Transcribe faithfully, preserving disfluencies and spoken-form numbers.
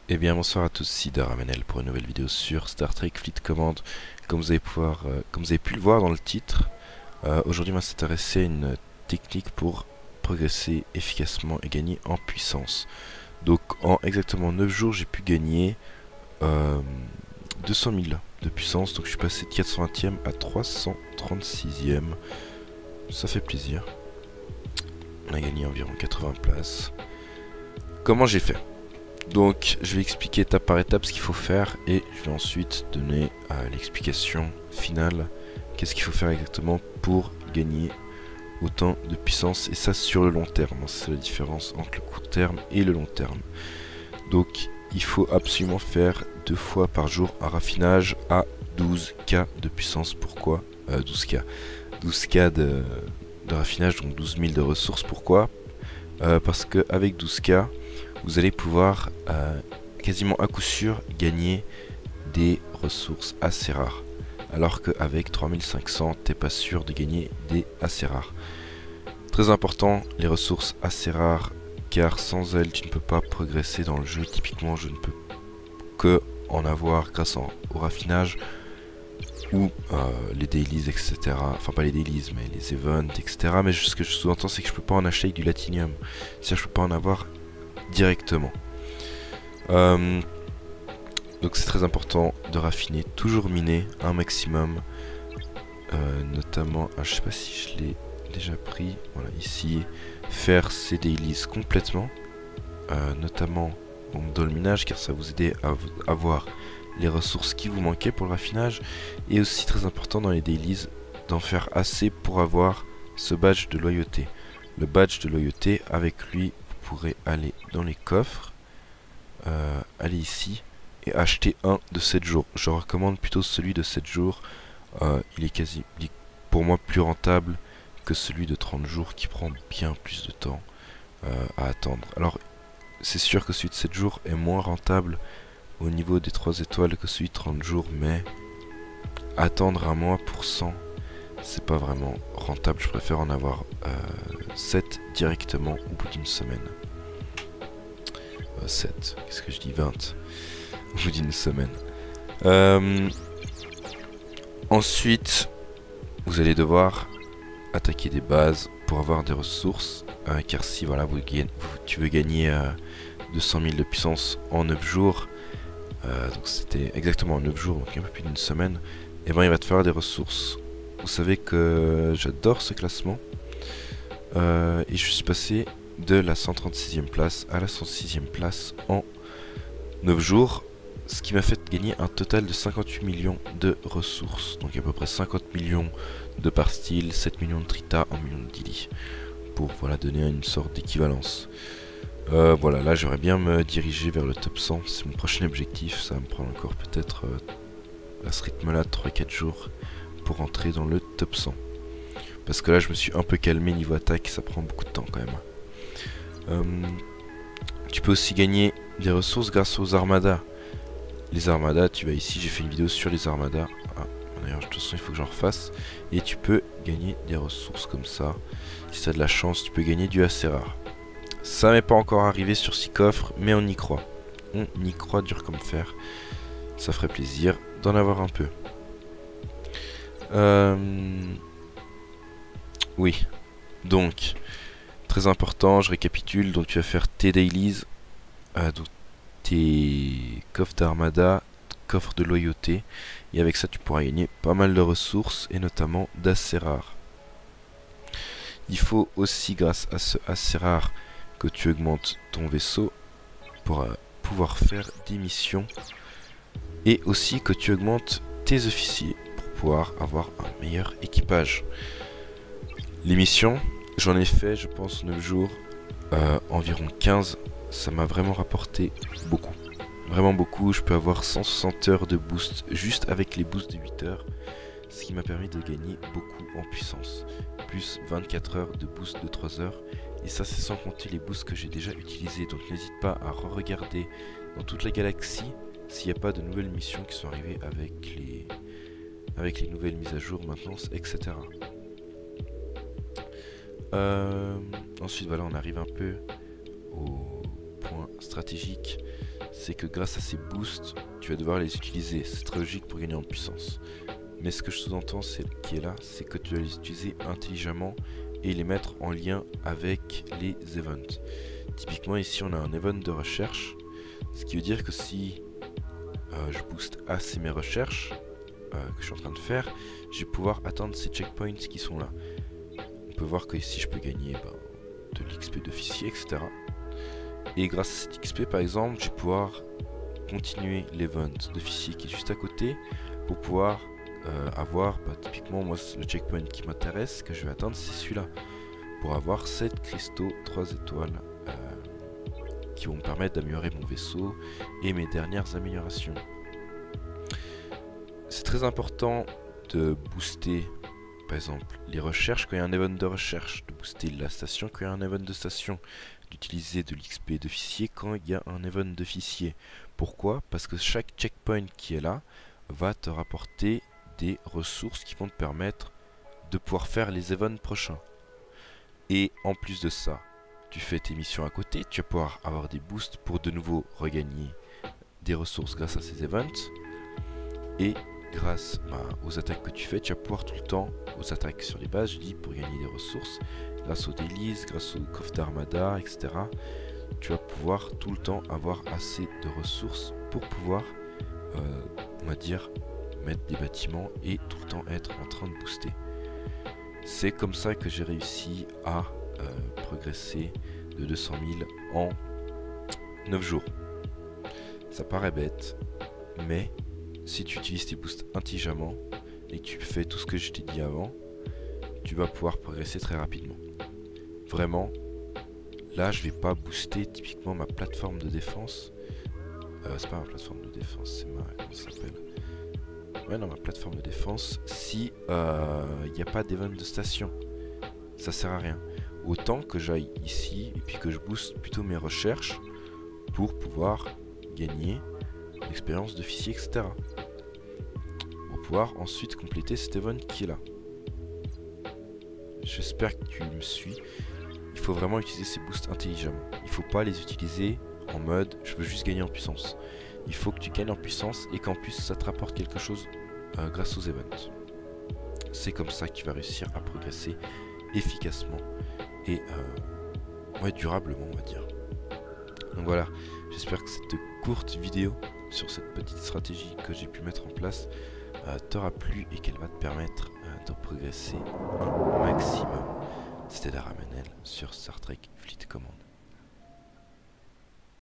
Eh bien bonsoir à tous, ici Daramanel pour une nouvelle vidéo sur Star Trek Fleet Command. Comme vous avez, pouvoir, euh, comme vous avez pu le voir dans le titre, euh, aujourd'hui on va s'intéresser à une technique pour progresser efficacement et gagner en puissance. Donc en exactement neuf jours j'ai pu gagner euh, deux cent mille de puissance, donc je suis passé de quatre cent vingtième à trois cent trente-sixième. Ça fait plaisir. On a gagné environ quatre-vingts places. Comment j'ai fait ? Donc je vais expliquer étape par étape ce qu'il faut faire et je vais ensuite donner euh, l'explication finale. Qu'est-ce qu'il faut faire exactement pour gagner autant de puissance, et ça sur le long terme. C'est la différence entre le court terme et le long terme. Donc il faut absolument faire deux fois par jour un raffinage à douze K de puissance. Pourquoi euh, douze K douze K de, de raffinage, donc douze mille de ressources. Pourquoi euh, Parce qu'avec douze K vous allez pouvoir euh, quasiment à coup sûr gagner des ressources assez rares. Alors qu'avec trois mille cinq cents, t'es pas sûr de gagner des assez rares. Très important, les ressources assez rares, car sans elles, tu ne peux pas progresser dans le jeu. Typiquement, je ne peux que en avoir grâce en, au raffinage ou euh, les dailies, et cetera. Enfin, pas les dailies, mais les events, et cetera. Mais ce que je sous-entends, c'est que je peux pas en acheter avec du latinium. C'est-à-dire que je peux pas en avoir directement. Euh, donc c'est très important de raffiner, toujours miner un maximum, euh, notamment, ah, je sais pas si je l'ai déjà pris, voilà ici, faire ces dailies complètement, euh, notamment donc, dans le minage, car ça va vous aider à avoir les ressources qui vous manquaient pour le raffinage, et aussi très important dans les dailies d'en faire assez pour avoir ce badge de loyauté. Le badge de loyauté, avec lui vous pourrez aller dans les coffres, euh, aller ici et acheter un de sept jours. Je recommande plutôt celui de sept jours, euh, il est quasi il est pour moi plus rentable que celui de trente jours qui prend bien plus de temps euh, à attendre. Alors c'est sûr que celui de sept jours est moins rentable au niveau des trois étoiles que celui de trente jours, mais attendre un mois pour cent, c'est pas vraiment rentable. Je préfère en avoir euh, sept directement au bout d'une semaine. euh, sept, qu'est-ce que je dis, vingt au bout d'une semaine. Euh, ensuite, vous allez devoir attaquer des bases pour avoir des ressources, euh, car si voilà, vous, vous, tu veux gagner euh, deux cent mille de puissance en neuf jours, euh, donc c'était exactement en neuf jours, donc un peu plus d'une semaine, et ben il va te falloir des ressources. Vous savez que j'adore ce classement, euh, et je suis passé de la cent trente-sixième place à la cent sixième place en neuf jours, ce qui m'a fait gagner un total de cinquante-huit millions de ressources, donc à peu près cinquante millions de par style, sept millions de trita, un million de dili, pour voilà, donner une sorte d'équivalence. Euh, voilà, là j'aimerais bien me diriger vers le top cent, c'est mon prochain objectif. Ça va me prendre encore peut-être euh, à ce rythme là trois quatre jours pour entrer dans le top cent, parce que là je me suis un peu calmé niveau attaque, ça prend beaucoup de temps quand même. euh, tu peux aussi gagner des ressources grâce aux armadas. Les armadas, tu vas ici, j'ai fait une vidéo sur les armadas, ah, d'ailleurs de toute façon il faut que j'en refasse, et tu peux gagner des ressources comme ça. Si tu as de la chance, tu peux gagner du assez rare. Ça m'est pas encore arrivé sur six coffres, mais on y croit. On y croit dur comme fer. Ça ferait plaisir d'en avoir un peu. Euh... Oui. Donc, très important, je récapitule. Donc tu vas faire tes dailies, euh, donc tes coffres d'armada, coffres de loyauté. Et avec ça, tu pourras gagner pas mal de ressources, et notamment d'assez rares. Il faut aussi, grâce à ce assez rare, que tu augmentes ton vaisseau pour euh, pouvoir faire des missions, et aussi que tu augmentes tes officiers pour pouvoir avoir un meilleur équipage. Les missions, j'en ai fait je pense neuf jours, euh, environ quinze, ça m'a vraiment rapporté beaucoup, vraiment beaucoup. Je peux avoir cent soixante heures de boost juste avec les boosts de huit heures, ce qui m'a permis de gagner beaucoup en puissance, plus vingt-quatre heures de boost de trois heures. Et ça c'est sans compter les boosts que j'ai déjà utilisés, donc n'hésite pas à re-regarder dans toute la galaxie s'il n'y a pas de nouvelles missions qui sont arrivées avec les, avec les nouvelles mises à jour, maintenance, et cetera. Euh, ensuite voilà, on arrive un peu au point stratégique, c'est que grâce à ces boosts, tu vas devoir les utiliser. C'est très logique pour gagner en puissance. Mais ce que je sous-entends, c'est qui est là, c'est que tu vas les utiliser intelligemment et les mettre en lien avec les events. Typiquement ici on a un event de recherche, ce qui veut dire que si euh, je booste assez mes recherches euh, que je suis en train de faire, je vais pouvoir atteindre ces checkpoints qui sont là. On peut voir que ici je peux gagner ben, de l'X P d'officier, et cetera. Et grâce à cet X P par exemple, je vais pouvoir continuer l'event d'officier qui est juste à côté pour pouvoir euh, avoir, bah, typiquement moi le checkpoint qui m'intéresse, que je vais atteindre, c'est celui-là. Pour avoir sept cristaux trois étoiles euh, qui vont me permettre d'améliorer mon vaisseau et mes dernières améliorations. C'est très important de booster par exemple les recherches quand il y a un event de recherche, de booster la station quand il y a un event de station, d'utiliser de l'X P d'officier quand il y a un event d'officier. Pourquoi? Parce que chaque checkpoint qui est là va te rapporter des ressources qui vont te permettre de pouvoir faire les events prochains. Et en plus de ça, tu fais tes missions à côté, tu vas pouvoir avoir des boosts pour de nouveau regagner des ressources grâce à ces events. Et grâce bah, aux attaques que tu fais, tu vas pouvoir tout le temps, aux attaques sur les bases, je dis, pour gagner des ressources, grâce aux dailies, grâce au coffre d'armada, et cetera. Tu vas pouvoir tout le temps avoir assez de ressources pour pouvoir, euh, on va dire, mettre des bâtiments et tout le temps être en train de booster. C'est comme ça que j'ai réussi à euh, progresser de deux cent mille en neuf jours. Ça paraît bête, mais si tu utilises tes boosts intelligemment et que tu fais tout ce que je t'ai dit avant, tu vas pouvoir progresser très rapidement. Vraiment, là je vais pas booster typiquement ma plateforme de défense. Euh, c'est pas ma plateforme de défense, c'est ma... comment ça s'appelle ? Ouais, non, ma plateforme de défense, si il euh, n'y a pas d'event de station. Ça sert à rien. Autant que j'aille ici et puis que je booste plutôt mes recherches pour pouvoir gagner l'expérience d'officier, et cetera. Pour pouvoir ensuite compléter cet event qui est là. J'espère que tu me suis. Il faut vraiment utiliser ces boosts intelligemment. Il ne faut pas les utiliser en mode je veux juste gagner en puissance. Il faut que tu gagnes en puissance et qu'en plus ça te rapporte quelque chose euh, grâce aux events. C'est comme ça que tu vas réussir à progresser efficacement et euh, ouais, durablement, on va dire. Donc voilà, j'espère que cette courte vidéo sur cette petite stratégie que j'ai pu mettre en place euh, t'aura plu et qu'elle va te permettre euh, de progresser un maximum. C'était Daramenel sur Star Trek Fleet Command.